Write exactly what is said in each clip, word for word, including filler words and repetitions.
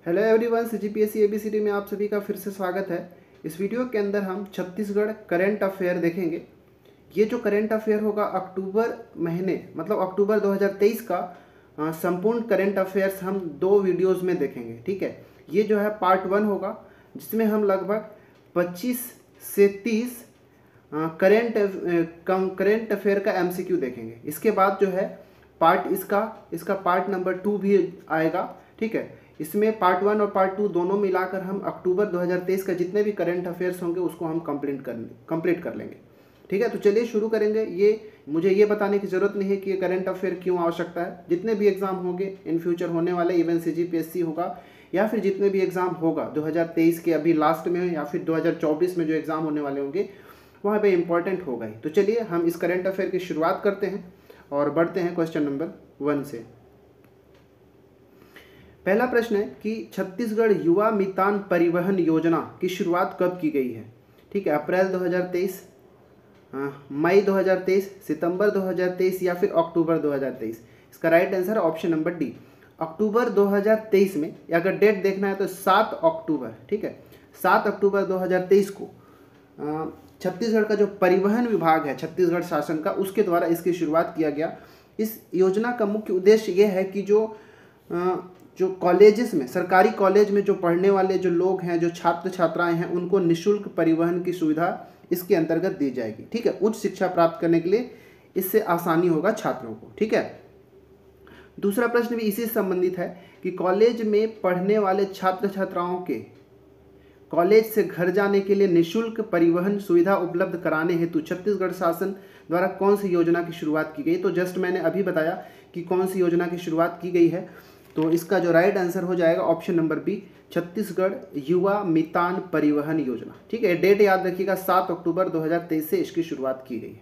Hello everyone, CGPSC ABCD में आप सभी का फिर से स्वागत है। इस वीडियो के अंदर हम छत्तीसगढ़ करंट अफेयर देखेंगे। ये जो करंट अफेयर होगा अक्टूबर महीने मतलब अक्टूबर दो हज़ार तेईस का अ, संपूर्ण करंट अफेयर्स हम दो वीडियोस में देखेंगे। ठीक है, ये जो है पार्ट वन होगा जिसमें हम लगभग पच्चीस से तीस करंट करंट अफेयर का एमसीक्यू देखेंगे। इसके बाद जो है पार्ट इसका इसका पार्ट नंबर टू भी आएगा। ठीक है, इसमें पार्ट वन और पार्ट टू दोनों मिलाकर हम अक्टूबर दो हज़ार तेईस का जितने भी करंट अफेयर्स होंगे उसको हम कंप्लीट कर कंप्लीट कर लेंगे। ठीक है, तो चलिए शुरू करेंगे। ये मुझे ये बताने की ज़रूरत नहीं है कि ये करंट अफेयर क्यों आवश्यकता है। जितने भी एग्जाम होंगे इन फ्यूचर होने वाले, इवन सीजीपीएससी होगा या फिर जितने भी एग्जाम होगा दो हज़ार तेईस के अभी लास्ट में या फिर दो हज़ार चौबीस में जो एग्ज़ाम होने वाले होंगे वहाँ पे इंपॉर्टेंट होगा ही। तो चलिए हम इस करंट अफेयर की शुरुआत करते हैं और बढ़ते हैं क्वेश्चन नंबर वन से। पहला प्रश्न है कि छत्तीसगढ़ युवा मितान परिवहन योजना की शुरुआत कब की गई है। ठीक है, अप्रैल दो हज़ार तेईस, मई दो हज़ार तेईस, सितंबर दो हज़ार तेईस या फिर अक्टूबर दो हज़ार तेईस। इसका राइट आंसर है ऑप्शन नंबर डी, अक्टूबर दो हज़ार तेईस में। अगर डेट देखना है तो सात अक्टूबर। ठीक है, सात अक्टूबर दो हज़ार तेईस को छत्तीसगढ़ का जो परिवहन विभाग है छत्तीसगढ़ शासन का, उसके द्वारा इसकी शुरुआत किया गया। इस योजना का मुख्य उद्देश्य ये है कि जो जो कॉलेजेस में, सरकारी कॉलेज में जो पढ़ने वाले जो लोग हैं, जो छात्र छात्राएं हैं, उनको निःशुल्क परिवहन की सुविधा इसके अंतर्गत दी जाएगी। ठीक है, उच्च शिक्षा प्राप्त करने के लिए इससे आसानी होगा छात्रों को। ठीक है, दूसरा प्रश्न भी इसी से संबंधित है कि कॉलेज में पढ़ने वाले छात्र छात्राओं के कॉलेज से घर जाने के लिए निःशुल्क परिवहन सुविधा उपलब्ध कराने हेतु छत्तीसगढ़ शासन द्वारा कौन सी योजना की शुरुआत की गई। तो जस्ट मैंने अभी बताया कि कौन सी योजना की शुरुआत की गई है। तो इसका जो राइट आंसर हो जाएगा ऑप्शन नंबर बी, छत्तीसगढ़ युवा मितान परिवहन योजना। ठीक है, डेट याद रखिएगा, सात अक्टूबर दो हज़ार तेईस से इसकी शुरुआत की गई है।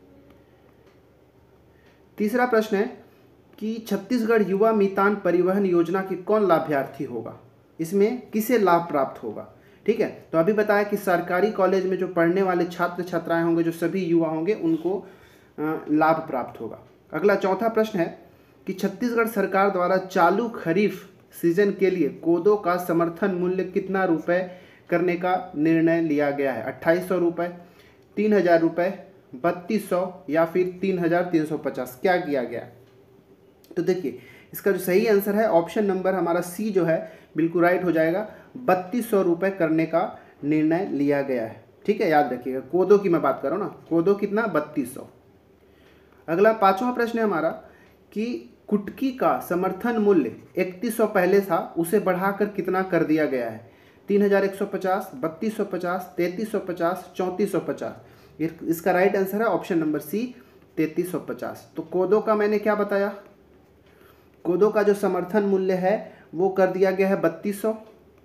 तीसरा प्रश्न है कि छत्तीसगढ़ युवा मितान परिवहन योजना के कौन लाभार्थी होगा, इसमें किसे लाभ प्राप्त होगा। ठीक है, तो अभी बताया कि सरकारी कॉलेज में जो पढ़ने वाले छात्र छात्राएं होंगे, जो सभी युवा होंगे, उनको लाभ प्राप्त होगा। अगला चौथा प्रश्न है कि छत्तीसगढ़ सरकार द्वारा चालू खरीफ सीजन के लिए कोदो का समर्थन मूल्य कितना रुपए करने का निर्णय लिया गया है। अट्ठाईस सौ रुपये, तीन हजार रुपये, बत्तीस सौ या फिर तीन हजार तीन सौ पचास, क्या किया गया है। तो देखिए इसका जो सही आंसर है ऑप्शन नंबर हमारा सी जो है बिल्कुल राइट हो जाएगा, बत्तीस सौ रुपये करने का निर्णय लिया गया है। ठीक है, याद रखिएगा, कोदो की मैं बात कर रहा हूँ ना, कोदो कितना, बत्तीस सौ। अगला पांचवा प्रश्न है हमारा कि कुटकी का समर्थन मूल्य इकतीस सौ पहले था, उसे बढ़ाकर कितना कर दिया गया है। तीन हजार एक सौ पचास, बत्तीस सौ पचास, तैंतीस सौ पचास, चौंतीस सौ पचास। इसका राइट आंसर है ऑप्शन नंबर सी, तैंतीस सौ पचास। तो कोदो का मैंने क्या बताया, कोदो का जो समर्थन मूल्य है वो कर दिया गया है बत्तीस सौ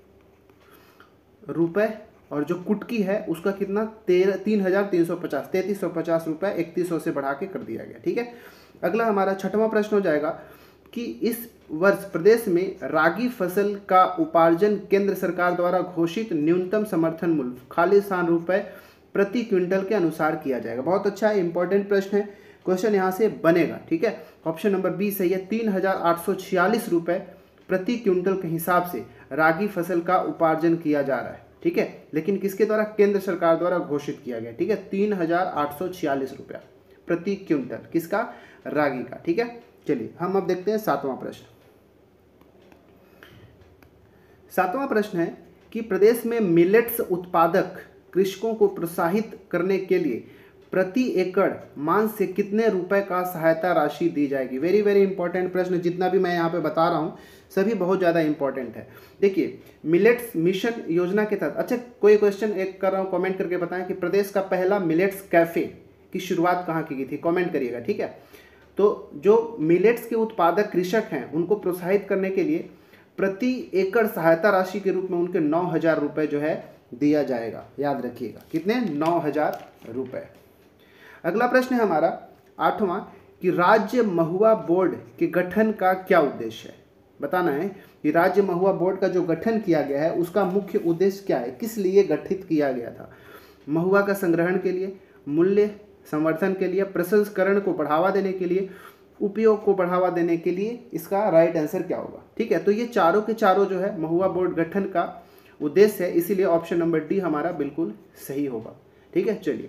रुपये, और जो कुटकी है उसका कितना, तेरह तीन हजार तीन सौ पचास, तैंतीस सौ पचास रुपये इकतीस सौ से बढ़ा के कर दिया गया। ठीक है, अगला हमारा छठवां प्रश्न हो जाएगा कि इस वर्ष प्रदेश में रागी फसल का उपार्जन केंद्र सरकार द्वारा घोषित न्यूनतम समर्थन मूल्य खालिस्तान रुपए प्रति क्विंटल के अनुसार किया जाएगा। बहुत अच्छा है, इंपॉर्टेंट प्रश्न है, क्वेश्चन यहाँ से बनेगा। ठीक है, ऑप्शन नंबर बी सही है, तीन हजार आठ सौ छियालीस रुपये प्रति क्विंटल के हिसाब से रागी फसल का उपार्जन किया जा रहा है। ठीक है, लेकिन किसके द्वारा, केंद्र सरकार द्वारा घोषित किया गया। ठीक है, तीन हजार आठ सौ छियालीस रुपया प्रति क्विंटल, किसका, रागी का। ठीक है, चलिए हम अब देखते हैं सातवां प्रश्न। सातवां प्रश्न है कि प्रदेश में मिलेट्स उत्पादक कृषकों को प्रोत्साहित करने के लिए प्रति एकड़ मान से कितने रुपए का सहायता राशि दी जाएगी। वेरी वेरी इंपॉर्टेंट प्रश्न, जितना भी मैं यहाँ पे बता रहा हूँ सभी बहुत ज़्यादा इंपॉर्टेंट है। देखिए मिलेट्स मिशन योजना के तहत, अच्छा कोई क्वेश्चन एक कर रहा हूँ, कमेंट करके बताएं कि प्रदेश का पहला मिलेट्स कैफे की शुरुआत कहाँ की गई थी, कमेंट करिएगा। ठीक है, तो जो मिलेट्स के उत्पादक कृषक हैं उनको प्रोत्साहित करने के लिए प्रति एकड़ सहायता राशि के रूप में उनके नौ हजार रुपये जो है दिया जाएगा। याद रखिएगा, कितने, नौ हजार रुपये। अगला प्रश्न है हमारा आठवां कि राज्य महुआ बोर्ड के गठन का क्या उद्देश्य है। बताना है कि राज्य महुआ बोर्ड का जो गठन किया गया है उसका मुख्य उद्देश्य क्या है, किस लिए गठित किया गया था। महुआ का संग्रहण के लिए, मूल्य संवर्धन के लिए, प्रसंस्करण को बढ़ावा देने के लिए, उपयोग को बढ़ावा देने के लिए इसका राइट आंसर क्या होगा। ठीक है, तो ये चारों के चारों जो है महुआ बोर्ड गठन का उद्देश्य है, इसीलिए ऑप्शन नंबर डी हमारा बिल्कुल सही होगा। ठीक है, चलिए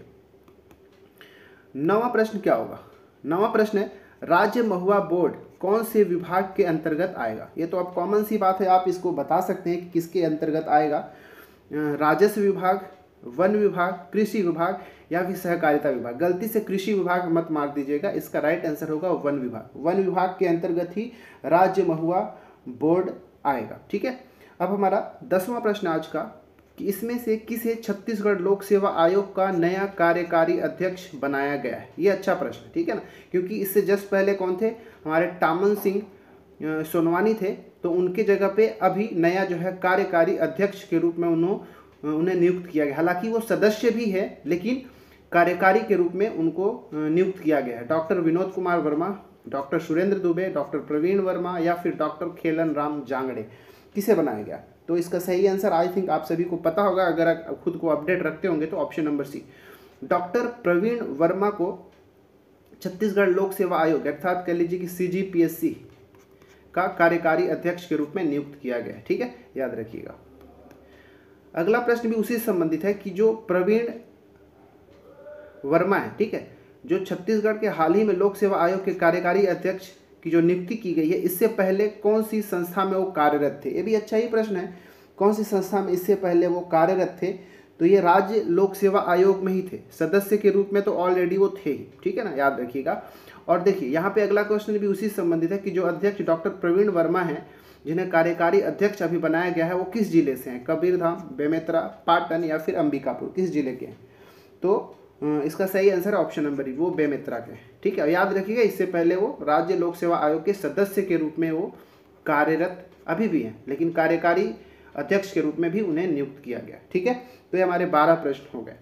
नवा प्रश्न क्या होगा। नवा प्रश्न है राज्य महुआ बोर्ड कौन से विभाग के अंतर्गत आएगा। ये तो अब कॉमन सी बात है, आप इसको बता सकते हैं कि किसके अंतर्गत आएगा। राजस्व विभाग, वन विभाग, कृषि विभाग या फिर सहकारिता विभाग। गलती से कृषि विभाग मत मार दीजिएगा, इसका राइट आंसर होगा वन विभाग। वन विभाग के अंतर्गत ही राज्य महुआ बोर्ड आएगा। ठीक है, अब हमारा दसवां प्रश्न आज का कि इसमें से किसे छत्तीसगढ़ लोक सेवा आयोग का नया कार्यकारी अध्यक्ष बनाया गया है। ये अच्छा प्रश्न है, ठीक है ना, क्योंकि इससे जस्ट पहले कौन थे, हमारे टामन सिंह सोनवानी थे, तो उनके जगह पे अभी नया जो है कार्यकारी अध्यक्ष के रूप में उन्होंने उन्हें नियुक्त किया गया। हालांकि वो सदस्य भी है लेकिन कार्यकारी के रूप में उनको नियुक्त किया गया है। Doctor Vinod Kumar Verma, doctor Surendra Dubey, doctor Praveen Verma या फिर डॉक्टर खेलन राम जांगड़े, किसे बनाया गया। तो इसका सही आंसर आई थिंक आप सभी को पता होगा, अगर आप खुद को अपडेट रखते होंगे तो option number C, doctor Praveen Verma को छत्तीसगढ़ लोक सेवा आयोग अर्थात कह लीजिए कि सी जी पी एस सी का कार्यकारी अध्यक्ष के रूप में नियुक्त किया गया है। ठीक है, याद रखिएगा। अगला प्रश्न भी उसी से संबंधित है कि जो प्रवीण वर्मा है, ठीक है, जो छत्तीसगढ़ के हाल ही में लोक सेवा आयोग के कार्यकारी अध्यक्ष की जो नियुक्ति की गई है, इससे पहले कौन सी संस्था में वो कार्यरत थे। ये भी अच्छा ही प्रश्न है, कौन सी संस्था में इससे पहले वो कार्यरत थे। तो ये राज्य लोक सेवा आयोग में ही थे, सदस्य के रूप में तो ऑलरेडी वो थे ही। ठीक है ना, याद रखिएगा। और देखिए यहाँ पे अगला क्वेश्चन भी उसी से संबंधित है कि जो अध्यक्ष डॉक्टर प्रवीण वर्मा हैं, जिन्हें कार्यकारी अध्यक्ष अभी बनाया गया है, वो किस जिले से हैं। कबीरधाम, बेमेतरा, पाटन या फिर अंबिकापुर, किस जिले के हैं। तो इसका सही आंसर ऑप्शन नंबर, वो बेमेतरा के। ठीक है, याद रखिएगा, इससे पहले वो राज्य लोक सेवा आयोग के सदस्य के रूप में वो कार्यरत अभी भी हैं, लेकिन कार्यकारी अध्यक्ष के रूप में भी उन्हें नियुक्त किया गया। ठीक है, तो ये हमारे बारह प्रश्न हो गए।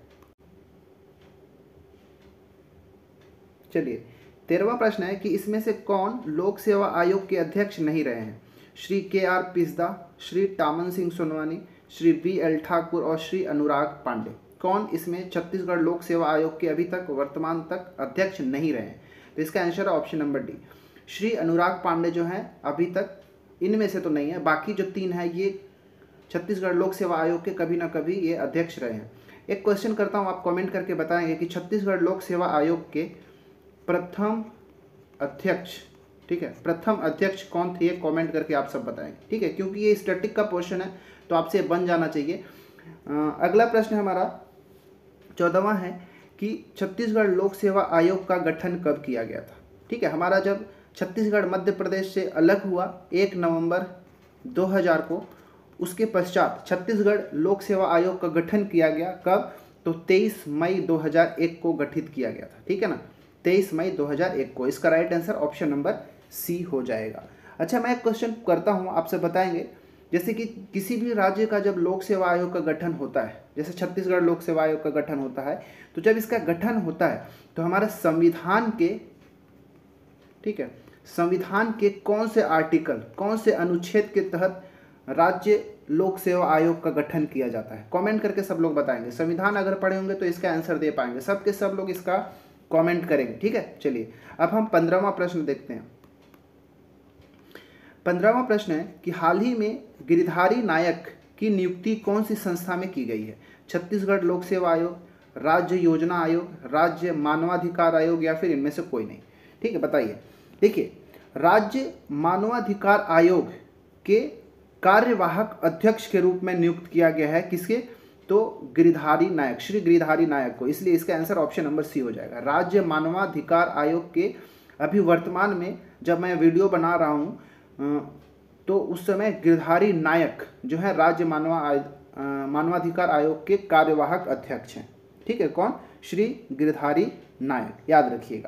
चलिए तेरहवां प्रश्न है कि इसमें से कौन लोक सेवा आयोग के अध्यक्ष नहीं रहे हैं। Shri K R Pisda, Shri Taman Singh Sonwani, Shri B L Thakur और श्री अनुराग पांडे। कौन इसमें छत्तीसगढ़ लोक सेवा आयोग के अभी तक वर्तमान तक अध्यक्ष नहीं रहे हैं। तो इसका आंसर है option number D, Shri Anurag Pandey जो हैं अभी तक इनमें से तो नहीं है, बाकी जो तीन है ये छत्तीसगढ़ लोक सेवा आयोग के कभी ना कभी ये अध्यक्ष रहे हैं। एक क्वेश्चन करता हूँ, आप कमेंट करके बताएंगे कि छत्तीसगढ़ लोक सेवा आयोग के प्रथम अध्यक्ष, ठीक है, प्रथम अध्यक्ष कौन थे, ये कमेंट करके आप सब बताएंगे। ठीक है, क्योंकि ये स्टैटिक का क्वेश्चन है तो आपसे बन जाना चाहिए। अगला प्रश्न हमारा चौदहवां है कि छत्तीसगढ़ लोक सेवा आयोग का गठन कब किया गया था। ठीक है, हमारा जब छत्तीसगढ़ मध्य प्रदेश से अलग हुआ एक नवंबर दो हज़ार को, उसके पश्चात छत्तीसगढ़ लोक सेवा आयोग का गठन किया गया। कब, तो तेईस मई दो हज़ार एक को गठित किया गया था। ठीक है ना, तेईस मई दो हज़ार एक को। इसका right answer option number C हो जाएगा। अच्छा, मैं एक क्वेश्चन करता हूँ, आपसे बताएंगे, जैसे कि किसी भी राज्य का जब लोक सेवा आयोग का गठन होता है, जैसे छत्तीसगढ़ लोक सेवा आयोग का गठन होता है, तो जब इसका गठन होता है तो हमारे संविधान के, ठीक है, संविधान के कौन से आर्टिकल, कौन से अनुच्छेद के तहत राज्य लोक सेवा आयोग का गठन किया जाता है। कमेंट करके सब लोग बताएंगे। संविधान अगर पढ़े होंगे तो इसका आंसर दे पाएंगे, सब के सब लोग इसका कमेंट करेंगे। ठीक है, चलिए अब हम पंद्रहवां प्रश्न देखते हैं। पंद्रहवां प्रश्न है कि हाल ही में गिरधारी नायक की नियुक्ति कौन सी संस्था में की गई है। छत्तीसगढ़ लोक सेवा आयोग, राज्य योजना आयोग, राज्य मानवाधिकार आयोग या फिर इनमें से कोई नहीं। ठीक है, बताइए। देखिए, राज्य मानवाधिकार आयोग के कार्यवाहक अध्यक्ष के रूप में नियुक्त किया गया है किसके, तो गिरधारी नायक, श्री गिरधारी नायक को। इसलिए इसका आंसर ऑप्शन नंबर सी हो जाएगा। राज्य मानवाधिकार आयोग के अभी वर्तमान में जब मैं वीडियो बना रहा हूँ तो उस समय गिरधारी नायक जो है राज्य मानवा मानवाधिकार आयोग के कार्यवाहक अध्यक्ष हैं। ठीक है, कौन, श्री गिरधारी नायक, याद रखिएगा।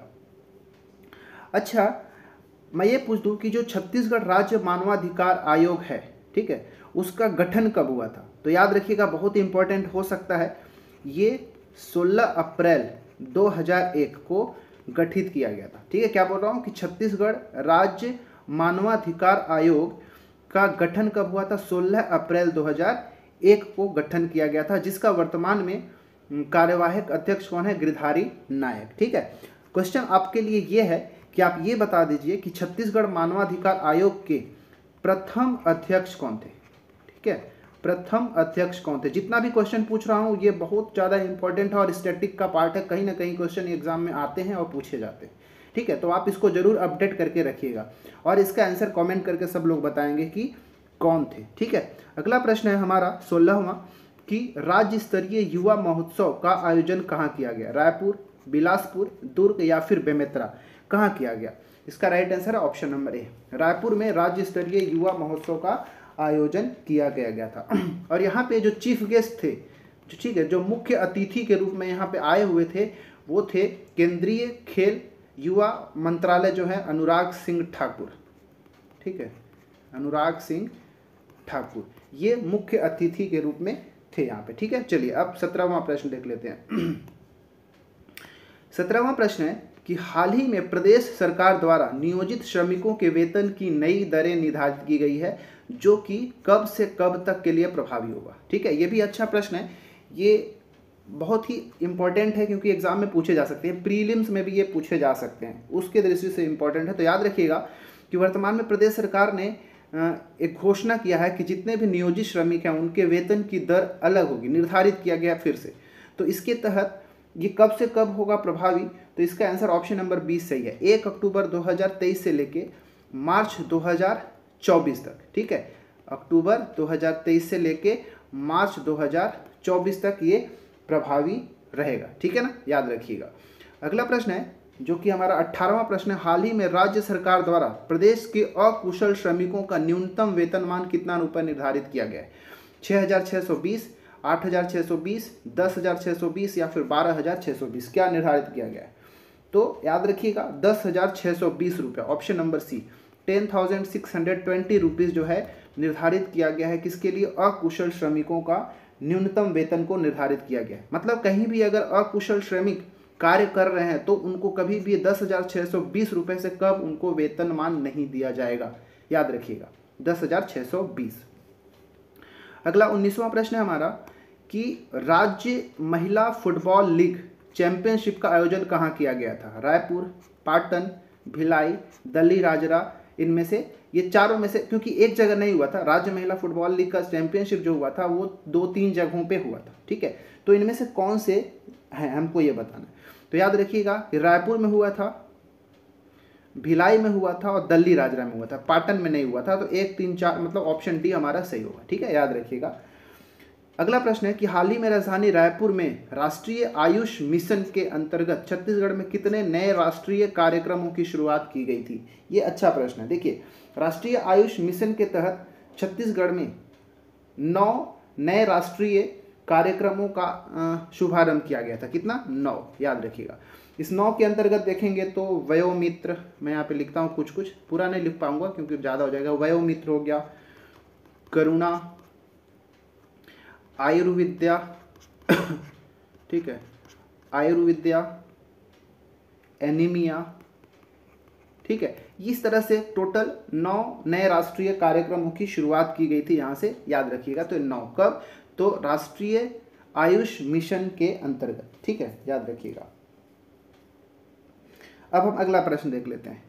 अच्छा, मैं ये पूछ दूं कि जो छत्तीसगढ़ राज्य मानवाधिकार आयोग है, ठीक है, उसका गठन कब हुआ था। तो याद रखिएगा, बहुत इंपॉर्टेंट हो सकता है, ये सोलह अप्रैल दो हज़ार एक को गठित किया गया था। ठीक है, क्या बोल रहा हूँ कि छत्तीसगढ़ राज्य मानवाधिकार आयोग का गठन कब हुआ था, सोलह अप्रैल दो हज़ार एक को गठन किया गया था, जिसका वर्तमान में कार्यवाहक अध्यक्ष कौन है, गिरधारी नायक। ठीक है, क्वेश्चन आपके लिए ये है कि आप ये बता दीजिए कि छत्तीसगढ़ मानवाधिकार आयोग के प्रथम अध्यक्ष कौन थे। ठीक है, प्रथम अध्यक्ष कौन थे। जितना भी क्वेश्चन पूछ रहा हूँ ये बहुत ज़्यादा इंपॉर्टेंट है और स्टैटिक का पार्ट है, कहीं ना कहीं क्वेश्चन एग्जाम में आते हैं और पूछे जाते हैं। ठीक है, तो आप इसको जरूर अपडेट करके रखिएगा और इसका आंसर कमेंट करके सब लोग बताएंगे कि कौन थे। ठीक है, अगला प्रश्न है हमारा सोलहवां कि राज्य स्तरीय युवा महोत्सव का आयोजन कहाँ किया गया। रायपुर, बिलासपुर, दुर्ग या फिर बेमेतरा, कहाँ किया गया। इसका राइट आंसर है ऑप्शन नंबर ए, रायपुर में राज्य स्तरीय युवा महोत्सव का आयोजन किया गया गया था। और यहाँ पे जो चीफ गेस्ट थे, जो ठीक है, जो मुख्य अतिथि के रूप में यहाँ पे आए हुए थे वो थे केंद्रीय खेल युवा मंत्रालय जो है अनुराग सिंह ठाकुर। ठीक है, अनुराग सिंह ठाकुर ये मुख्य अतिथि के रूप में थे यहाँ पे। ठीक है, चलिए अब सत्रहवां प्रश्न देख लेते हैं। सत्रहवां प्रश्न है कि हाल ही में प्रदेश सरकार द्वारा नियोजित श्रमिकों के वेतन की नई दरें निर्धारित की गई है जो कि कब से कब तक के लिए प्रभावी होगा। ठीक है, ये भी अच्छा प्रश्न है, ये बहुत ही इंपॉर्टेंट है क्योंकि एग्जाम में पूछे जा सकते हैं, प्रीलिम्स में भी ये पूछे जा सकते हैं, उसके दृष्टि से इंपॉर्टेंट है। तो याद रखिएगा कि वर्तमान में प्रदेश सरकार ने एक घोषणा किया है कि जितने भी नियोजित श्रमिक हैं उनके वेतन की दर अलग होगी, निर्धारित किया गया फिर से। तो इसके तहत ये कब से कब होगा प्रभावी, तो इसका आंसर ऑप्शन नंबर बीस सही है, एक अक्टूबर दो हज़ार तेईस से लेके मार्च दो हज़ार चौबीस तक। ठीक है, अक्टूबर दो हज़ार तेईस से लेके मार्च दो हज़ार चौबीस तक ये प्रभावी रहेगा। ठीक है ना, याद रखिएगा। अगला प्रश्न है जो कि हमारा अट्ठारहवां प्रश्न है, हाल ही में राज्य सरकार द्वारा प्रदेश के अकुशल श्रमिकों का न्यूनतम वेतनमान कितना रुपये निर्धारित किया गया है। छः हज़ार छः सौ बीस, आठ हज़ार छः सौ बीस, दस हज़ार छः सौ बीस या फिर बारह हज़ार छः सौ बीस, क्या निर्धारित किया गया है। तो याद रखिएगा दस हज़ार छः सौ बीस रुपये, option number C, ten thousand six hundred twenty rupees जो है निर्धारित किया गया है किसके लिए, अकुशल श्रमिकों का न्यूनतम वेतन को निर्धारित किया गया है। मतलब कहीं भी अगर अकुशल श्रमिक कार्य कर रहे हैं तो उनको कभी भी दस हज़ार छः सौ बीस रुपये से कम उनको वेतनमान नहीं दिया जाएगा, याद रखिएगा दस हज़ार छः सौ बीस। अगला उन्नीसवां प्रश्न है हमारा कि राज्य महिला फुटबॉल लीग चैंपियनशिप का आयोजन कहाँ किया गया था। रायपुर, पाटन, भिलाई, दल्ली राजरा, इनमें से ये चारों में से, क्योंकि एक जगह नहीं हुआ था, राज्य महिला फुटबॉल लीग का चैंपियनशिप जो हुआ था वो दो तीन जगहों पे हुआ था। ठीक है, तो इनमें से कौन से हैं हमको ये बताना है। तो याद रखिएगा कि रायपुर में हुआ था, भिलाई में हुआ था और दल्ली राजरा में हुआ था, पाटन में नहीं हुआ था। तो एक तीन चार मतलब ऑप्शन डी हमारा सही होगा। ठीक है, याद रखिएगा। अगला प्रश्न है कि हाल ही में राजधानी रायपुर में राष्ट्रीय आयुष मिशन के अंतर्गत छत्तीसगढ़ में कितने नए राष्ट्रीय कार्यक्रमों की शुरुआत की गई थी। ये अच्छा प्रश्न है। देखिए, राष्ट्रीय आयुष मिशन के तहत छत्तीसगढ़ में नौ नए राष्ट्रीय कार्यक्रमों का शुभारंभ किया गया था। कितना, नौ, याद रखिएगा। इस नौ के अंतर्गत देखेंगे तो वयोमित्र, मैं यहाँ पे लिखता हूँ कुछ कुछ, पूरा नहीं लिख पाऊंगा क्योंकि ज़्यादा हो जाएगा। वयोमित्र हो गया, करुणा, आयुर्विद्या, ठीक है, आयुर्विद्या, एनीमिया, ठीक है, इस तरह से टोटल नौ नए राष्ट्रीय कार्यक्रमों की शुरुआत की गई थी यहाँ से, याद रखिएगा। तो नौ कब, तो राष्ट्रीय आयुष मिशन के अंतर्गत। ठीक है, याद रखिएगा। अब हम अगला प्रश्न देख लेते हैं।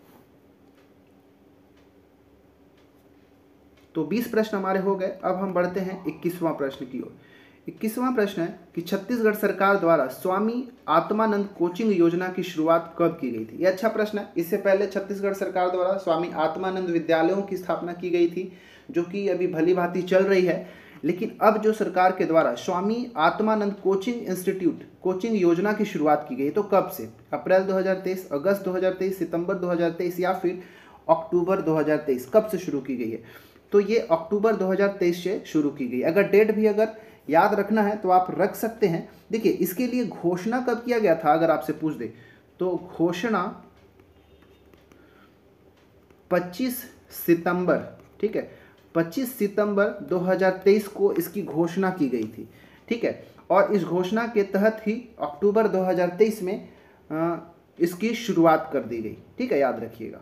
तो बीस प्रश्न हमारे हो गए। अब हम बढ़ते हैं इक्कीसवां प्रश्न की ओर। इक्कीसवां प्रश्न है कि छत्तीसगढ़ सरकार द्वारा स्वामी आत्मानंद कोचिंग योजना की शुरुआत कब की गई थी। ये अच्छा प्रश्न है। इससे पहले छत्तीसगढ़ सरकार द्वारा स्वामी आत्मानंद विद्यालयों की स्थापना की गई थी जो कि अभी भली भांति चल रही है, लेकिन अब जो सरकार के द्वारा Swami Atmanand coaching institute coaching योजना की शुरुआत की गई, तो कब से, अप्रैल दो हज़ार तेईस, अगस्त दो हज़ार तेईस, सितंबर दो हज़ार तेईस या फिर अक्टूबर दो हज़ार तेईस, कब से शुरू की गई है। तो ये अक्टूबर दो हज़ार तेईस से शुरू की गई। अगर डेट भी अगर याद रखना है तो आप रख सकते हैं। देखिए, इसके लिए घोषणा कब किया गया था अगर आपसे पूछ दे तो घोषणा पच्चीस सितंबर, ठीक है, पच्चीस सितंबर दो हज़ार तेईस को इसकी घोषणा की गई थी। ठीक है, और इस घोषणा के तहत ही अक्टूबर दो हज़ार तेईस में आ, इसकी शुरुआत कर दी गई। ठीक है, याद रखिएगा।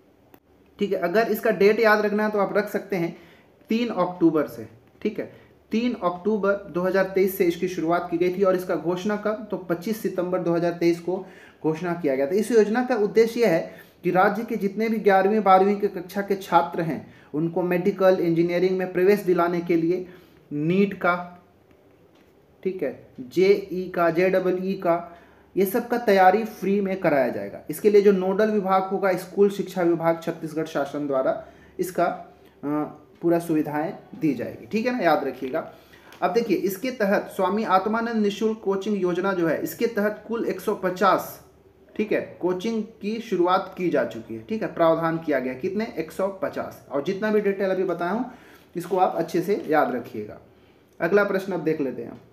ठीक है, अगर इसका डेट याद रखना है तो आप रख सकते हैं तीन अक्टूबर से। ठीक है, तीन अक्टूबर दो हज़ार तेईस से इसकी शुरुआत की गई थी और इसका घोषणा कब, तो पच्चीस सितंबर दो हज़ार तेईस को घोषणा किया गया था। इस योजना का उद्देश्य यह है कि राज्य के जितने भी ग्यारहवीं बारहवीं के कक्षा के छात्र हैं उनको मेडिकल इंजीनियरिंग में प्रवेश दिलाने के लिए नीट का, ठीक है, जेई का, जे डबल ई का, ये सब का तैयारी फ्री में कराया जाएगा। इसके लिए जो नोडल विभाग होगा स्कूल शिक्षा विभाग छत्तीसगढ़ शासन द्वारा इसका पूरा सुविधाएं दी जाएगी, ठीक है ना, याद रखिएगा। अब देखिए इसके तहत स्वामी आत्मानंद निःशुल्क कोचिंग योजना जो है इसके तहत कुल एक सौ पचास, ठीक है, कोचिंग की शुरुआत की जा चुकी है, ठीक है, प्रावधान किया गया, कितने, एक सौ पचास। और जितना भी डिटेल अभी बताया हूँ इसको आप अच्छे से याद रखिएगा। अगला प्रश्न अब देख लेते हैं।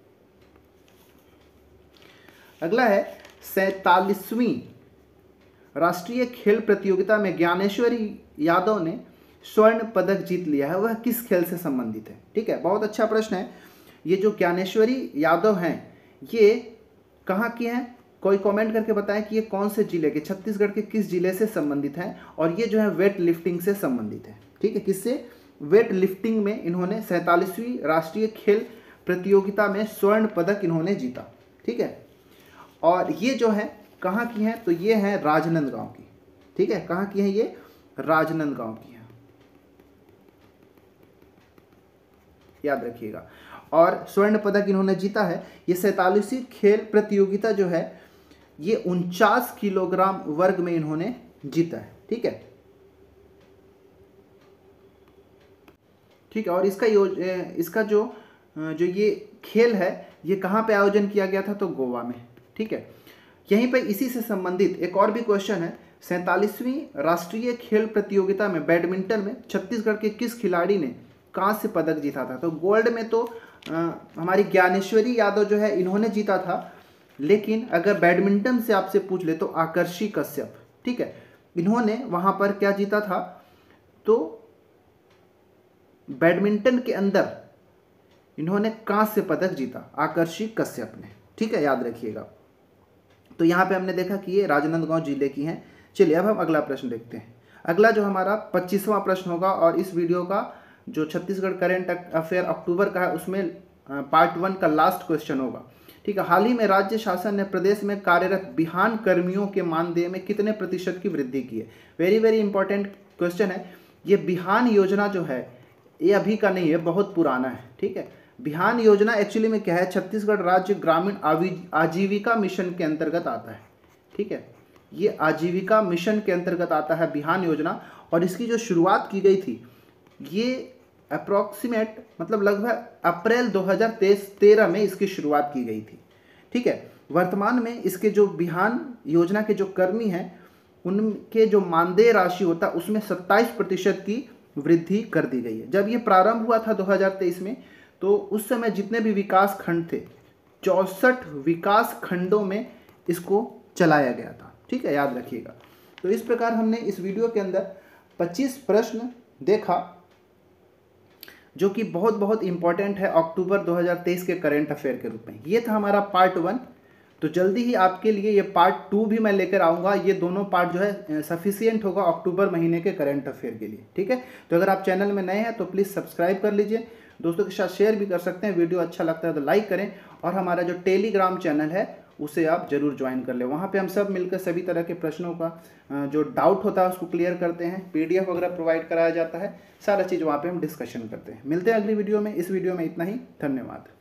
अगला है सैतालीसवीं राष्ट्रीय खेल प्रतियोगिता में ज्ञानेश्वरी यादव ने स्वर्ण पदक जीत लिया है, वह किस खेल से संबंधित है, ठीक है, बहुत अच्छा प्रश्न है। ये जो ज्ञानेश्वरी यादव हैं ये कहाँ की हैं, कोई कमेंट करके बताएं कि ये कौन से जिले के, छत्तीसगढ़ के किस जिले से संबंधित हैं। और ये जो है वेट लिफ्टिंग से संबंधित है, ठीक है, किससे, वेट लिफ्टिंग में इन्होंने सैतालीसवीं राष्ट्रीय खेल प्रतियोगिता में स्वर्ण पदक इन्होंने जीता, ठीक है। और ये जो है कहाँ की हैं, तो ये हैं राजनांदगांव की, ठीक है, कहाँ की हैं ये, राजनांदगांव की हैं, याद रखिएगा। और स्वर्ण पदक इन्होंने जीता है। ये सैतालीसवीं खेल प्रतियोगिता जो है ये उनचास किलोग्राम वर्ग में इन्होंने जीता है, ठीक है, ठीक है। और इसका योज इसका जो जो ये खेल है ये कहाँ पे आयोजन किया गया था, तो गोवा में, ठीक है। यहीं पे इसी से संबंधित एक और भी क्वेश्चन है, सैतालीसवीं राष्ट्रीय खेल प्रतियोगिता में बैडमिंटन में छत्तीसगढ़ के किस खिलाड़ी ने कांस्य पदक जीता था। तो गोल्ड में तो आ, हमारी ज्ञानेश्वरी यादव जो है इन्होंने जीता था, लेकिन अगर बैडमिंटन से आपसे पूछ ले तो आकर्षी कश्यप, ठीक है, इन्होंने वहां पर क्या जीता था, तो बैडमिंटन के अंदर इन्होंने कांस्य पदक जीता, आकर्षी कश्यप ने, ठीक है, याद रखिएगा। तो यहाँ पे हमने देखा कि ये राजनांदगांव जिले की हैं। चलिए अब हम अगला प्रश्न देखते हैं। अगला जो हमारा पच्चीसवां प्रश्न होगा और इस वीडियो का जो छत्तीसगढ़ करेंट अफेयर अक्टूबर का है उसमें पार्ट वन का लास्ट क्वेश्चन होगा, ठीक है। हाल ही में राज्य शासन ने प्रदेश में कार्यरत बिहान कर्मियों के मानदेय में कितने प्रतिशत की वृद्धि की है। वेरी वेरी इंपॉर्टेंट क्वेश्चन है। ये बिहान योजना जो है ये अभी का नहीं है, बहुत पुराना है, ठीक है। बिहान योजना एक्चुअली में क्या है, छत्तीसगढ़ राज्य ग्रामीण आजीविका मिशन के अंतर्गत आता है, ठीक है, ये आजीविका मिशन के अंतर्गत आता है बिहान योजना। और इसकी जो शुरुआत की गई थी ये अप्रॉक्सीमेट मतलब लगभग अप्रैल दो हज़ार तेरह में इसकी शुरुआत की गई थी, ठीक है। वर्तमान में इसके जो बिहान योजना के जो कर्मी हैं उनके जो मानदेय राशि होता है उसमें सत्ताईस प्रतिशत की वृद्धि कर दी गई है। जब ये प्रारंभ हुआ था दो हज़ार तेईस में तो उस समय जितने भी विकास खंड थे चौसठ विकास खंडों में इसको चलाया गया था, ठीक है, याद रखिएगा। तो इस प्रकार हमने इस वीडियो के अंदर पच्चीस प्रश्न देखा जो कि बहुत बहुत इंपॉर्टेंट है अक्टूबर दो हज़ार तेईस के करंट अफेयर के रूप में। ये था हमारा पार्ट वन। तो जल्दी ही आपके लिए ये पार्ट टू भी मैं लेकर आऊँगा। ये दोनों पार्ट जो है सफिशियंट होगा अक्टूबर महीने के करंट अफेयर के लिए, ठीक है। तो अगर आप चैनल में नए हैं तो प्लीज़ सब्सक्राइब कर लीजिए, दोस्तों के साथ शेयर भी कर सकते हैं। वीडियो अच्छा लगता है तो लाइक करें और हमारा जो टेलीग्राम चैनल है उसे आप जरूर ज्वाइन कर लें। वहाँ पे हम सब मिलकर सभी तरह के प्रश्नों का जो डाउट होता है उसको क्लियर करते हैं, पीडीएफ वगैरह प्रोवाइड कराया जाता है, सारा चीज़ वहाँ पे हम डिस्कशन करते हैं। मिलते हैं अगली वीडियो में। इस वीडियो में इतना ही, धन्यवाद।